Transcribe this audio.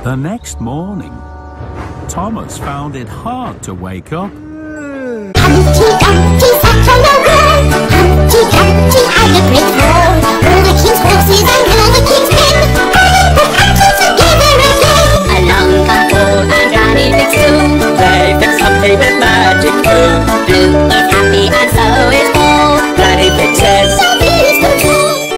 The next morning, Thomas found it hard to wake up. Humpty Dumpty sat on a rock. Humpty Dumpty